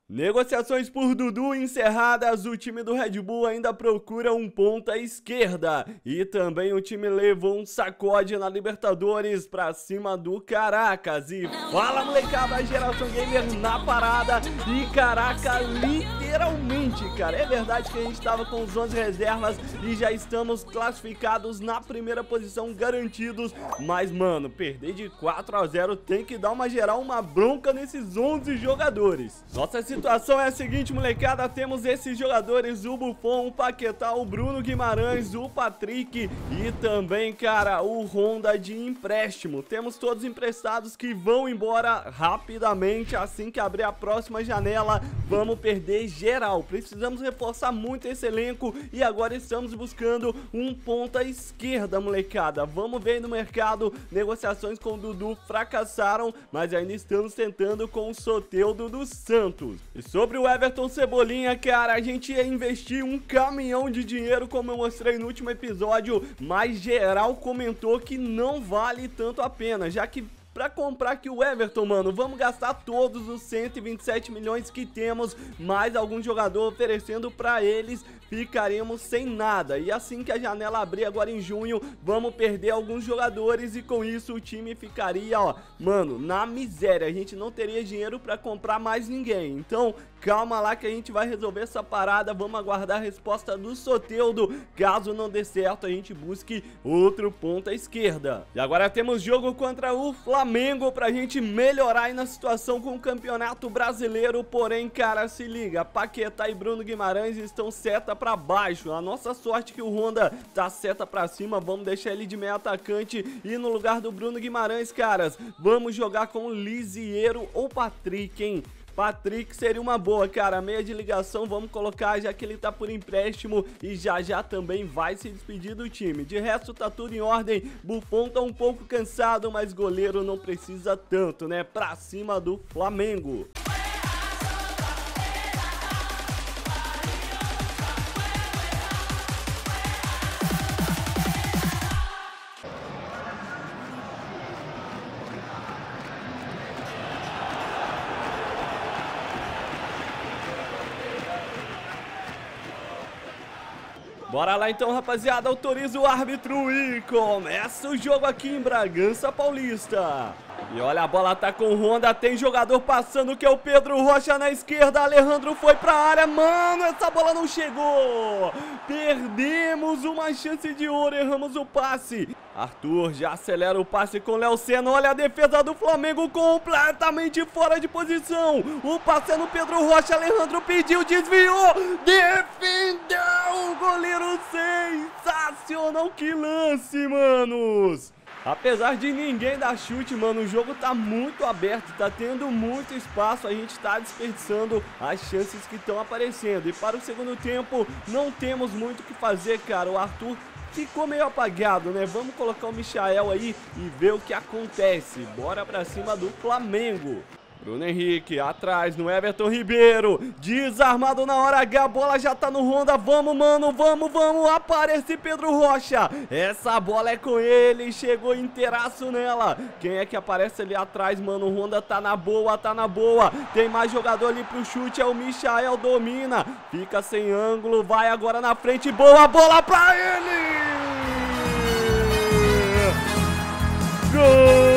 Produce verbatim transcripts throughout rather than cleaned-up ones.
Negociações por Dudu encerradas, o time do Red Bull ainda procura um ponta esquerda. E também o time levou um sacode na Libertadores pra cima do Caracas. E fala, molecada, a Geração Gamer na parada. E caraca, literalmente, cara, é verdade que a gente tava com os onze reservas e já estamos classificados na primeira posição, garantidos. Mas, mano, perder de quatro a zero tem que dar uma geral, uma bronca nesses onze jogadores. Nossa situação A situação é a seguinte, molecada, temos esses jogadores, o Buffon, o Paquetá, o Bruno Guimarães, o Patrick e também, cara, o Honda de empréstimo. Temos todos emprestados que vão embora rapidamente assim que abrir a próxima janela. Vamos perder geral, precisamos reforçar muito esse elenco e agora estamos buscando um ponta esquerda, molecada. Vamos ver no mercado, negociações com o Dudu fracassaram, mas ainda estamos tentando com o Soteldo dos Santos. E sobre o Everton Cebolinha, cara, a gente ia investir um caminhão de dinheiro, como eu mostrei no último episódio, mas geral comentou que não vale tanto a pena, já que pra comprar aqui o Everton, mano, vamos gastar todos os cento e vinte e sete milhões que temos, mais algum jogador oferecendo pra eles, ficaremos sem nada. E assim que a janela abrir agora em junho, vamos perder alguns jogadores e com isso o time ficaria, ó, mano, na miséria. A gente não teria dinheiro pra comprar mais ninguém. Então, calma lá que a gente vai resolver essa parada. Vamos aguardar a resposta do Soteldo. Caso não dê certo, a gente busque outro ponta esquerda. E agora temos jogo contra o Flamengo pra gente melhorar aí na situação com o Campeonato Brasileiro. Porém, cara, se liga, Paquetá e Bruno Guimarães estão seta pra baixo. A nossa sorte é que o Honda tá seta pra cima. Vamos deixar ele de meio atacante e no lugar do Bruno Guimarães, caras, vamos jogar com o Lisieiro ou Patrick, hein? Patrick seria uma boa, cara, meia de ligação, vamos colocar já que ele tá por empréstimo e já já também vai se despedir do time. De resto tá tudo em ordem, Buffon tá um pouco cansado, mas goleiro não precisa tanto, né? Pra cima do Flamengo. Bora lá então, rapaziada, autoriza o árbitro e começa o jogo aqui em Bragança Paulista. E olha, a bola tá com o Honda, tem jogador passando que é o Pedro Rocha na esquerda, Alejandro foi pra área, mano, essa bola não chegou. Perdemos uma chance de ouro, erramos o passe. Arthur já acelera o passe com Léo Senna, olha a defesa do Flamengo completamente fora de posição. O passe é no Pedro Rocha, Alejandro pediu, desviou, defendeu o goleiro, sensacional, que lance, manos. Apesar de ninguém dar chute, mano, o jogo tá muito aberto, tá tendo muito espaço, a gente tá desperdiçando as chances que estão aparecendo. E para o segundo tempo, não temos muito o que fazer, cara, o Arthur ficou meio apagado, né? Vamos colocar o Michael aí e ver o que acontece. Bora pra cima do Flamengo. Bruno Henrique, atrás no Everton Ribeiro, desarmado na hora H, a bola já tá no Honda, vamos, mano, vamos, vamos, aparece Pedro Rocha, essa bola é com ele, chegou inteiraço nela, quem é que aparece ali atrás, mano, o Honda tá na boa, tá na boa, tem mais jogador ali pro chute, é o Michael, domina, fica sem ângulo, vai agora na frente, boa bola pra ele, gol!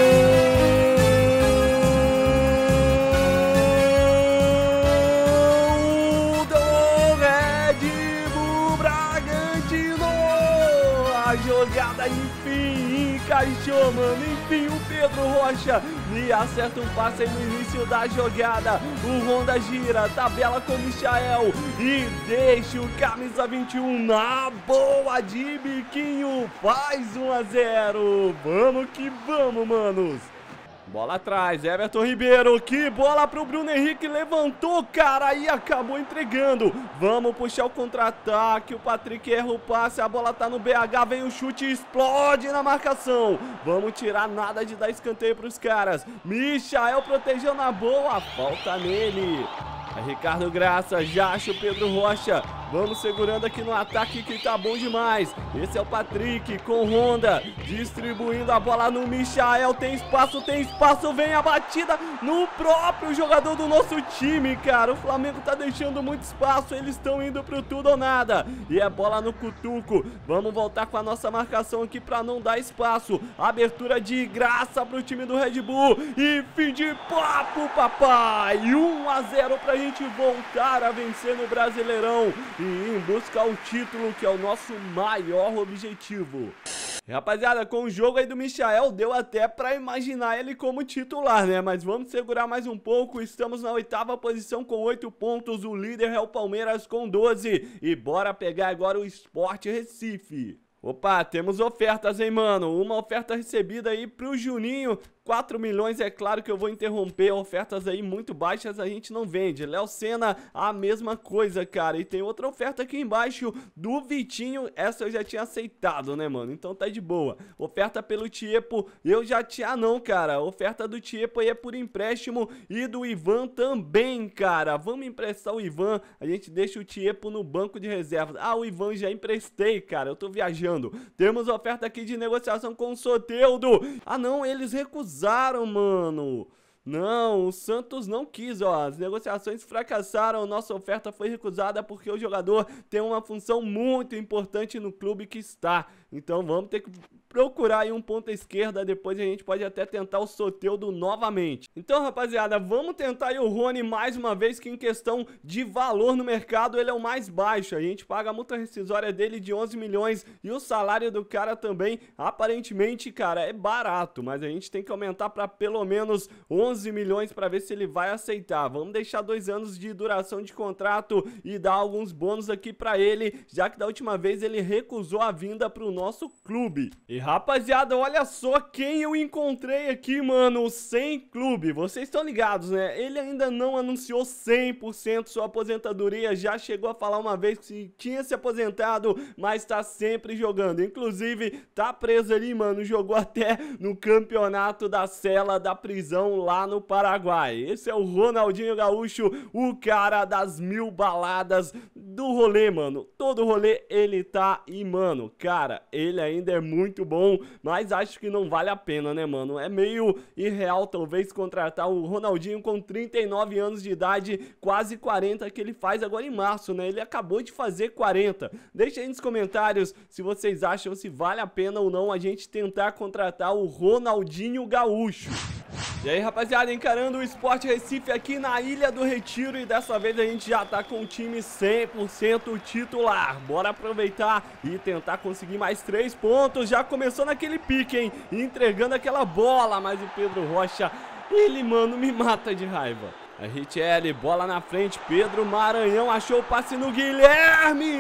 A jogada enfim encaixou, mano, enfim o Pedro Rocha e acerta um passe aí no início da jogada, o Honda gira, tabela com o Michael e deixa o camisa vinte e um na boa de biquinho, faz um a zero, vamos que vamos, manos. Bola atrás, Everton Ribeiro, que bola pro Bruno Henrique, levantou, cara, e acabou entregando. Vamos puxar o contra-ataque, o Patrick erra o passe, a bola tá no B H, vem o chute e explode na marcação. Vamos tirar nada de dar escanteio pros caras. Michael protegeu na boa, falta nele. É Ricardo Graça, já acha o Pedro Rocha, Vamos segurando aqui no ataque que tá bom demais. Esse é o Patrick com Honda, distribuindo a bola no Michael. Tem espaço, tem espaço, vem a batida no próprio jogador do nosso time, cara. O Flamengo tá deixando muito espaço, eles estão indo pro tudo ou nada. E é bola no cutuco. Vamos voltar com a nossa marcação aqui pra não dar espaço. Abertura de graça pro time do Red Bull. E fim de papo, papai. um a zero pra gente voltar a vencer no Brasileirão e ir em busca ao título, que é o nosso maior objetivo. Rapaziada, com o jogo aí do Michael, deu até pra imaginar ele como titular, né? Mas vamos segurar mais um pouco. Estamos na oitava posição com oito pontos. O líder é o Palmeiras com doze. E bora pegar agora o Sport Recife. Opa, temos ofertas, hein, mano? Uma oferta recebida aí pro Juninho. quatro milhões, é claro que eu vou interromper. Ofertas aí muito baixas a gente não vende. Léo Senna, a mesma coisa, cara. E tem outra oferta aqui embaixo do Vitinho. Essa eu já tinha aceitado, né, mano? Então tá de boa. Oferta pelo Tiepo, eu já tinha não, cara. Oferta do Tiepo aí é por empréstimo. E do Ivan também, cara. Vamos emprestar o Ivan. A gente deixa o Tiepo no banco de reservas. Ah, o Ivan já emprestei, cara. Eu tô viajando. Temos oferta aqui de negociação com o Soteldo. Ah, não, eles recusaram, mano. Não, o Santos não quis, ó. As negociações fracassaram, nossa oferta foi recusada porque o jogador tem uma função muito importante no clube que está. Então vamos ter que procurar aí um ponta esquerda, depois a gente pode até tentar o Soteldo novamente. Então, rapaziada, vamos tentar aí o Rony mais uma vez, que em questão de valor no mercado ele é o mais baixo. A gente paga a multa rescisória dele de onze milhões e o salário do cara também, aparentemente, cara, é barato, mas a gente tem que aumentar para pelo menos onze milhões para ver se ele vai aceitar. Vamos deixar dois anos de duração de contrato e dar alguns bônus aqui para ele, já que da última vez ele recusou a vinda para o nosso clube. E rapaziada, olha só quem eu encontrei aqui, mano, sem clube. Vocês estão ligados, né? Ele ainda não anunciou cem por cento sua aposentadoria, já chegou a falar uma vez que tinha se aposentado, mas tá sempre jogando. Inclusive, tá preso ali, mano, jogou até no campeonato da cela da prisão lá no Paraguai. Esse é o Ronaldinho Gaúcho, o cara das mil baladas do rolê, mano. Todo rolê ele tá e, mano, cara, ele ainda é muito bom, mas acho que não vale a pena, né, mano? É meio irreal, talvez, contratar o Ronaldinho com trinta e nove anos de idade, quase quarenta, que ele faz agora em março, né? Ele acabou de fazer quarenta. Deixa aí nos comentários se vocês acham se vale a pena ou não a gente tentar contratar o Ronaldinho Gaúcho. E aí, rapaziada, encarando o Sport Recife aqui na Ilha do Retiro, e dessa vez a gente já tá com o time cem por cento titular. Bora aproveitar e tentar conseguir mais três pontos. Já começou naquele pique, hein? Entregando aquela bola, mas o Pedro Rocha, ele, mano, me mata de raiva. A Richelli, bola na frente, Pedro Maranhão achou o passe no Guilherme.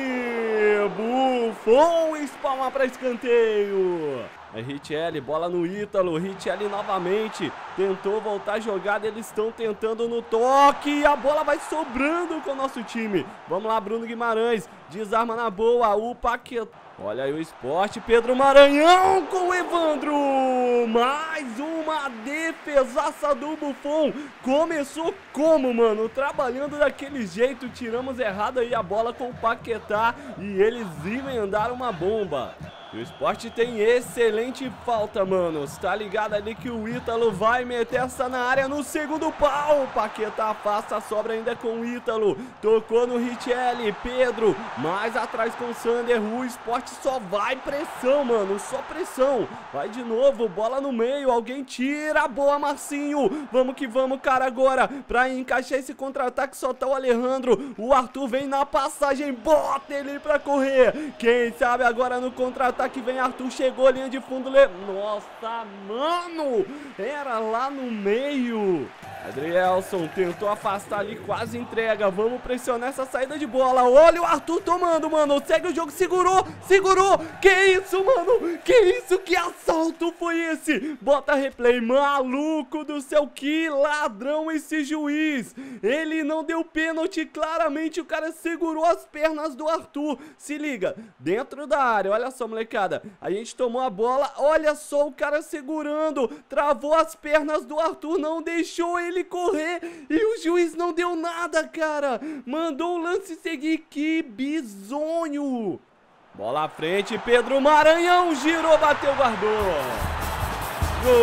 Buffon espalma para escanteio. A Richelli, bola no Ítalo, Richelli novamente, tentou voltar a jogada, eles estão tentando no toque, e a bola vai sobrando com o nosso time. Vamos lá, Bruno Guimarães, desarma na boa, o Paquetá. Olha aí o Sport, Pedro Maranhão com o Evandro, mais uma defesaça do Buffon. Começou como, mano? Trabalhando daquele jeito, tiramos errado aí a bola com o Paquetá e eles emendaram uma bomba. E o Sport tem excelente falta, mano. Tá ligado ali que o Ítalo vai meter essa na área no segundo pau. Paquetá afasta, a sobra ainda com o Ítalo. Tocou no Richelli, Pedro, mais atrás com o Sander. O Sport só vai pressão, mano, só pressão. Vai de novo, bola no meio, alguém tira, boa, Marcinho. Vamos que vamos, cara, agora pra encaixar esse contra-ataque só tá o Alejandro. O Arthur vem na passagem, bota ele pra correr. Quem sabe agora no contra-ataque que vem Arthur, chegou, linha de fundo, le... Nossa, mano, era lá no meio. Adrielson tentou afastar ali, quase entrega. Vamos pressionar essa saída de bola. Olha o Arthur tomando, mano. Segue o jogo, segurou, segurou. Que isso, mano? Que isso? Que assalto foi esse? Bota replay, maluco do céu. Que ladrão esse juiz. Ele não deu pênalti, claramente o cara segurou as pernas do Arthur. Se liga, dentro da área, olha só, molecada. A gente tomou a bola, olha só o cara segurando. Travou as pernas do Arthur, não deixou ele ele correr e o juiz não deu nada, cara. Mandou o lance seguir, que bizonho. Bola à frente, Pedro Maranhão girou, bateu, guardou. Gol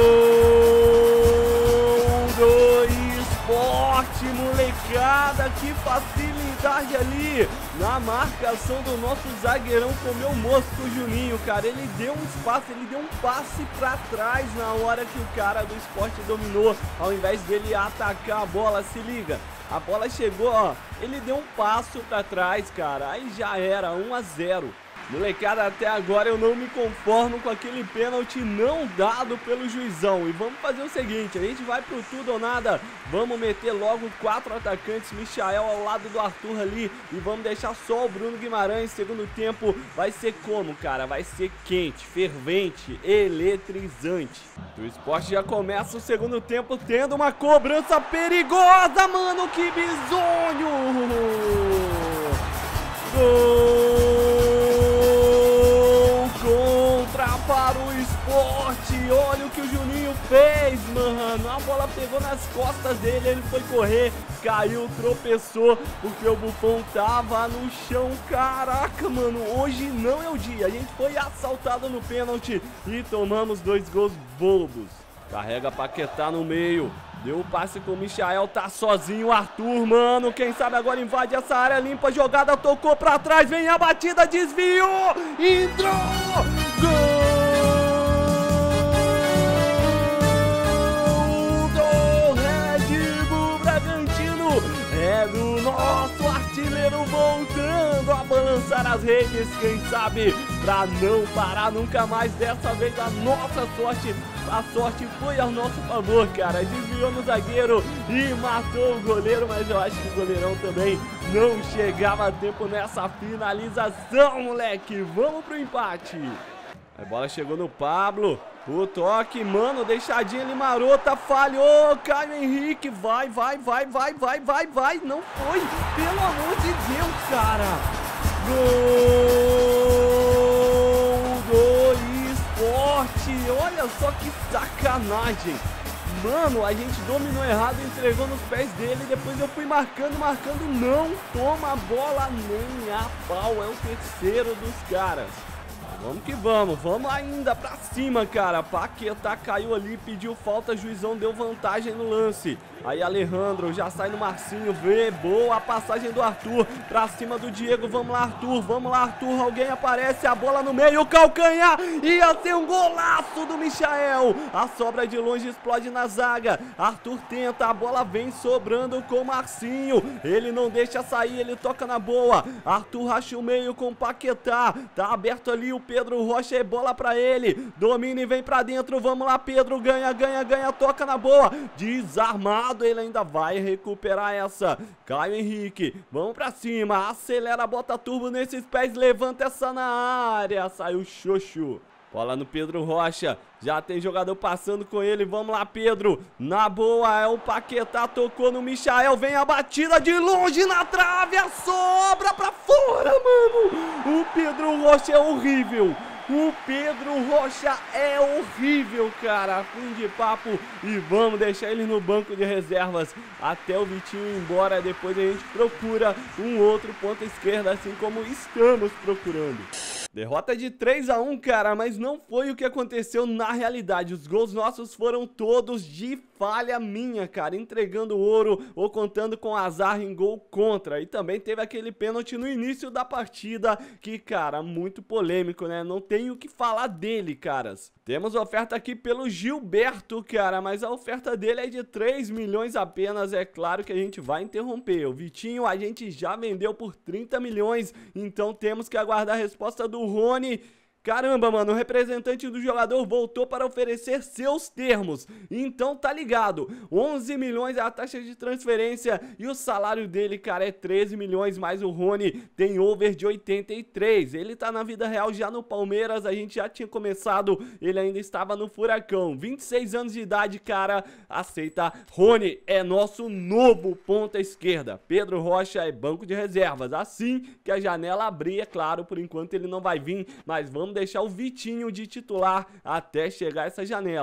do Sport, molecada, que facilidade ali na marcação do nosso zagueirão, comeu mosco, o Juninho, cara. Ele deu um espaço, ele deu um passe pra trás na hora que o cara do Sport dominou, ao invés dele atacar a bola. Se liga, a bola chegou, ó, ele deu um passo pra trás, cara, aí já era um a zero. Molecada, até agora eu não me conformo com aquele pênalti não dado pelo juizão. E vamos fazer o seguinte, a gente vai pro tudo ou nada. Vamos meter logo quatro atacantes, Michael ao lado do Arthur ali, e vamos deixar só o Bruno Guimarães. Segundo tempo vai ser como, cara? Vai ser quente, fervente, eletrizante. O Sport já começa o segundo tempo tendo uma cobrança perigosa, mano, que bizonho! Gol! Para o Sport, olha o que o Juninho fez, mano. A bola pegou nas costas dele, ele foi correr, caiu, tropeçou, porque o Buffon tava no chão. Caraca, mano, hoje não é o dia. A gente foi assaltado no pênalti e tomamos dois gols bobos. Carrega Paquetá no meio, deu o passe com o Michael, tá sozinho o Arthur, mano. Quem sabe agora invade essa área, limpa a jogada, tocou pra trás, vem a batida, desviou, entrou, gol! É do nosso artilheiro voltando a balançar as redes, quem sabe, pra não parar nunca mais. Dessa vez a nossa sorte, a sorte foi ao nosso favor, cara. Desviou no zagueiro e matou o goleiro, mas eu acho que o goleirão também não chegava a tempo nessa finalização, moleque. Vamos pro empate. A bola chegou no Pablo, o toque, mano, deixadinha ali marota, falhou, Caio Henrique, vai, vai, vai, vai, vai, vai, vai, não foi, pelo amor de Deus, cara. Gol do Sport, olha só que sacanagem. Mano, a gente dominou errado, entregou nos pés dele, depois eu fui marcando, marcando, não toma a bola nem a pau, é o terceiro dos caras. Vamos que vamos, vamos ainda pra cima, cara. Paquetá caiu ali, pediu falta, juizão deu vantagem no lance. Aí Alejandro já sai no Marcinho, vê, boa a passagem do Arthur pra cima do Diego. Vamos lá, Arthur, vamos lá, Arthur, alguém aparece, a bola no meio, o calcanhar, ia ser um golaço do Michael. A sobra de longe explode na zaga, Arthur tenta, a bola vem sobrando com o Marcinho, ele não deixa sair, ele toca na boa, Arthur racha o meio com o Paquetá, tá aberto ali o Pedro Rocha, é bola pra ele, domina e vem pra dentro, vamos lá, Pedro, ganha, ganha, ganha, toca na boa, desarmado, ele ainda vai recuperar essa. Caio Henrique, vamos pra cima, acelera, bota turbo nesses pés, levanta essa na área, saiu xoxo. Bola no Pedro Rocha, já tem jogador passando com ele, vamos lá, Pedro, na boa, é o Paquetá, tocou no Michael, vem a batida de longe na trave, a sobra pra fora, mano. O Pedro Rocha é horrível. O Pedro Rocha é horrível, cara. Fim de papo e vamos deixar ele no banco de reservas até o Vitinho ir embora. Depois a gente procura um outro ponta esquerda, assim como estamos procurando. Derrota de três a um, cara, mas não foi o que aconteceu na realidade. Os gols nossos foram todos de falha minha, cara, entregando ouro ou contando com azar em gol contra. E também teve aquele pênalti no início da partida que, cara, muito polêmico, né? Não tem o que falar dele, caras. Temos oferta aqui pelo Gilberto, cara, mas a oferta dele é de três milhões apenas. É claro que a gente vai interromper. O Vitinho a gente já vendeu por trinta milhões, então temos que aguardar a resposta do Rony. Caramba, mano, o representante do jogador voltou para oferecer seus termos. Então tá ligado, onze milhões é a taxa de transferência e o salário dele, cara, é treze milhões, mas o Rony tem over de oitenta e três. Ele tá na vida real já no Palmeiras, a gente já tinha começado, ele ainda estava no Furacão. vinte e seis anos de idade, cara, aceita. Rony é nosso novo ponta esquerda. Pedro Rocha é banco de reservas. Assim que a janela abrir, é claro, por enquanto ele não vai vir, mas vamos deixar o Vitinho de titular até chegar essa janela.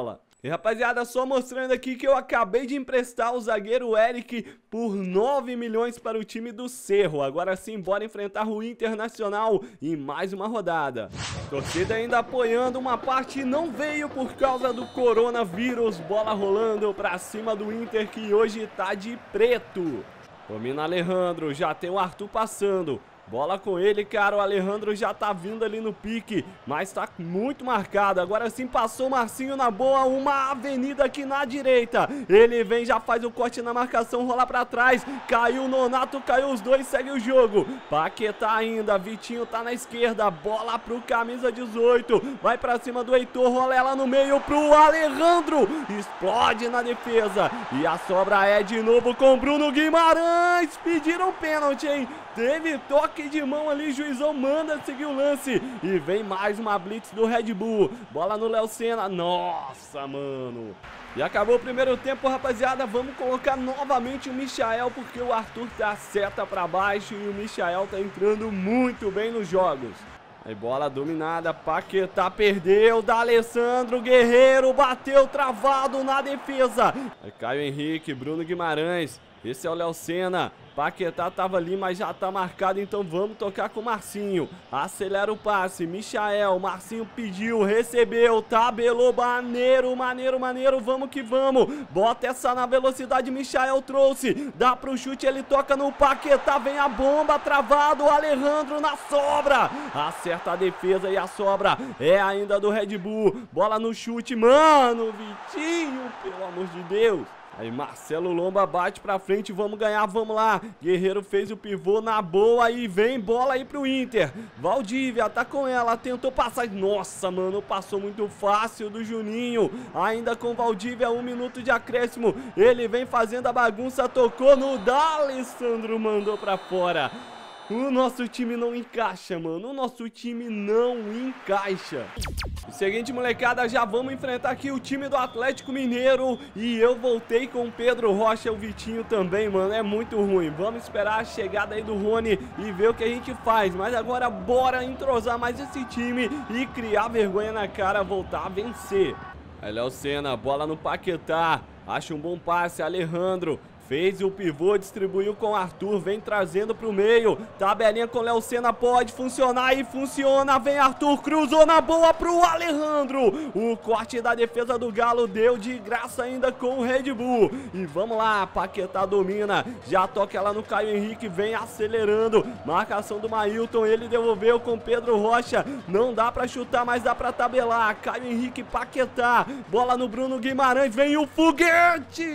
E rapaziada, só mostrando aqui que eu acabei de emprestar o zagueiro Eric por nove milhões para o time do Cerro. Agora sim, bora enfrentar o Internacional em mais uma rodada. Torcida ainda apoiando, uma parte não veio por causa do coronavírus. Bola rolando pra cima do Inter, que hoje tá de preto. Domina Alejandro, já tem o Arthur passando. Bola com ele, cara, o Alejandro já tá vindo ali no pique, mas tá muito marcado. Agora sim passou o Marcinho na boa, uma avenida aqui na direita. Ele vem, já faz o corte na marcação, rola pra trás. Caiu o Nonato, caiu os dois, segue o jogo. Paquetá ainda, Vitinho tá na esquerda, bola pro camisa dezoito. Vai pra cima do Heitor, rola ela no meio pro Alejandro. Explode na defesa. E a sobra é de novo com Bruno Guimarães. Pediram pênalti, hein? Teve toque de mão ali, juizão manda seguir o lance. E vem mais uma blitz do Red Bull. Bola no Léo Senna. Nossa, mano. E acabou o primeiro tempo, rapaziada. Vamos colocar novamente o Michael, porque o Arthur tá seta pra baixo e o Michael tá entrando muito bem nos jogos. Aí bola dominada, Paquetá perdeu, da Alessandro, Guerreiro bateu travado na defesa. Aí Caio Henrique, Bruno Guimarães, esse é o Léo Senna. Paquetá tava ali, mas já tá marcado, então vamos tocar com o Marcinho. Acelera o passe, Michael, Marcinho pediu, recebeu, tabelou, maneiro, maneiro, maneiro, vamos que vamos. Bota essa na velocidade, Michael trouxe, dá pro chute, ele toca no Paquetá, vem a bomba, travado, Alejandro na sobra. Acerta a defesa e a sobra é ainda do Red Bull. Bola no chute, mano, Vitinho, pelo amor de Deus. Aí Marcelo Lomba bate pra frente, vamos ganhar, vamos lá. Guerreiro fez o pivô na boa e vem bola aí pro Inter. Valdívia tá com ela, tentou passar. Nossa, mano, passou muito fácil do Juninho. Ainda com Valdívia, um minuto de acréscimo. Ele vem fazendo a bagunça, tocou no D'Alessandro, mandou pra fora. O nosso time não encaixa, mano. O nosso time não encaixa. Seguinte, molecada, já vamos enfrentar aqui o time do Atlético Mineiro. E eu voltei com o Pedro Rocha, o Vitinho também, mano. É muito ruim. Vamos esperar a chegada aí do Rony e ver o que a gente faz. Mas agora bora entrosar mais esse time e criar vergonha na cara, voltar a vencer. Aí Léo Senna, bola no Paquetá. Acha um bom passe, Alejandro. Fez o pivô, distribuiu com o Arthur, vem trazendo pro meio. Tabelinha com o Léo Senna, pode funcionar e funciona. Vem Arthur, cruzou na boa pro Alejandro. O corte da defesa do Galo deu de graça ainda com o Red Bull. E vamos lá, Paquetá domina. Já toca ela no Caio Henrique, vem acelerando. Marcação do Mailton, ele devolveu com Pedro Rocha. Não dá pra chutar, mas dá pra tabelar. Caio Henrique, Paquetá. Bola no Bruno Guimarães, vem o foguete.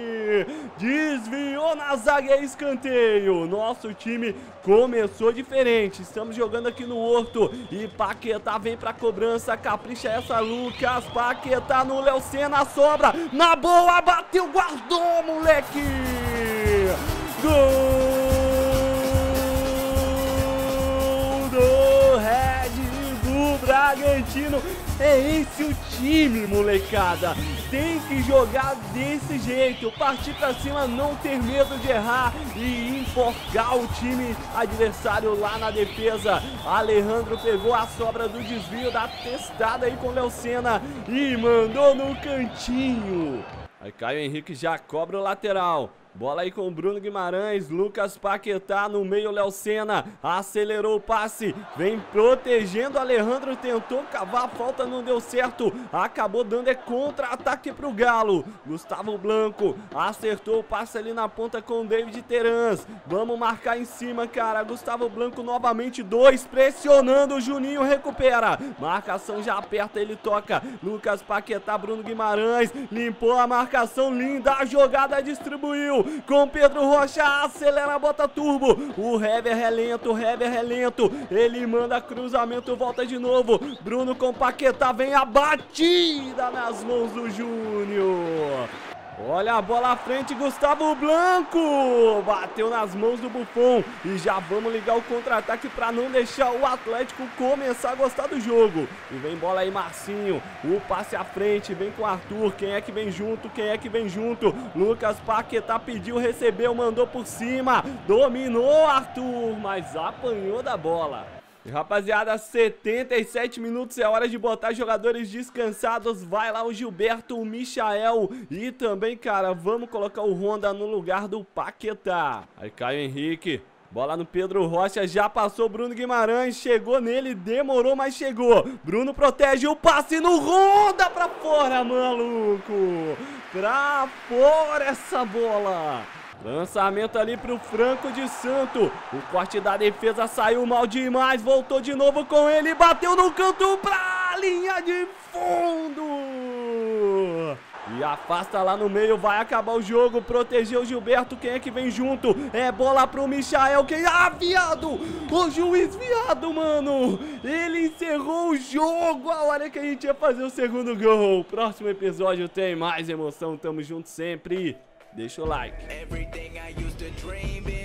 Desviou na zaga e escanteio. Nosso time começou diferente. Estamos jogando aqui no Horto. E Paquetá vem pra cobrança. Capricha essa, Lucas. Paquetá no Léo Senna, sobra. Na boa, bateu, guardou, moleque. Gol do Red Bull Bragantino. É esse o time, molecada. Tem que jogar desse jeito, partir pra cima, não ter medo de errar e enforcar o time adversário lá na defesa. Alejandro pegou a sobra do desvio da testada aí com o Léo Senna e mandou no cantinho. Aí Caio Henrique já cobra o lateral. Bola aí com o Bruno Guimarães, Lucas Paquetá no meio, Léo Senna acelerou o passe, vem protegendo, Alejandro tentou cavar a falta, não deu certo, acabou dando é contra-ataque pro Galo. Gustavo Blanco acertou o passe ali na ponta com o David Terans, vamos marcar em cima, cara. Gustavo Blanco novamente, dois, pressionando, o Juninho recupera, marcação já aperta, ele toca, Lucas Paquetá, Bruno Guimarães, limpou a marcação, linda a jogada, distribuiu. Com Pedro Rocha, acelera, bota turbo. O Hever é lento, o Hever é lento. Ele manda cruzamento, volta de novo. Bruno com Paquetá, vem a batida nas mãos do Júnior. Olha a bola à frente, Gustavo Blanco. Bateu nas mãos do Buffon. E já vamos ligar o contra-ataque para não deixar o Atlético começar a gostar do jogo. E vem bola aí, Marcinho. O passe à frente, vem com o Arthur. Quem é que vem junto? Quem é que vem junto? Lucas Paquetá pediu, recebeu, mandou por cima. Dominou Arthur, mas apanhou da bola. E, rapaziada, setenta e sete minutos, é hora de botar jogadores descansados. Vai lá o Gilberto, o Michael e também, cara, vamos colocar o Honda no lugar do Paquetá. Aí cai o Henrique. Bola no Pedro Rocha, já passou Bruno Guimarães, chegou nele, demorou, mas chegou. Bruno protege o passe no Honda pra fora, maluco. Pra fora essa bola. Lançamento ali pro Franco de Santo. O corte da defesa saiu mal demais, voltou de novo com ele, bateu no canto pra linha de fundo. E afasta lá no meio, vai acabar o jogo, protegeu o Gilberto, quem é que vem junto? É bola pro Michael, quem... Ah, viado! O juiz viado, mano! Ele encerrou o jogo a hora que a gente ia fazer o segundo gol. Próximo episódio tem mais emoção, tamo junto sempre. Deixa o like.